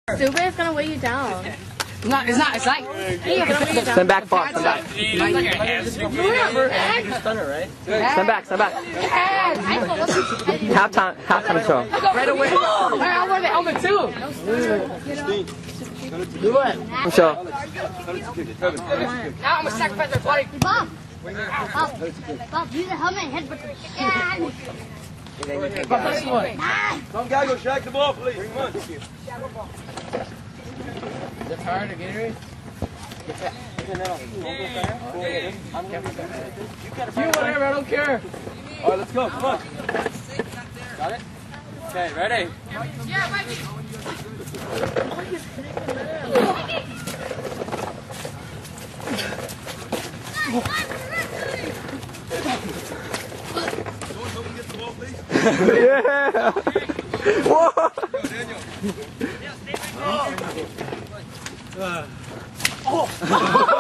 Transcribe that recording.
Stupid, it's gonna weigh you down. It's not, it's like... Hey, it's gonna weigh you down. Stand back, far, stand back. Stunner, right? Stand back, stand back. Halftime show. Right away. I want the helmet too. Do what? Show. Now I'm gonna sacrifice my body. Bob, use the helmet and headbutt the chicken. But this one. Some guy go shake the ball, please. Come on. That's hard to get it. You whatever, I don't care. All right, let's go. Come on. Got it? Okay, ready? Yeah, Viking. Yeah! Whoa! Oh!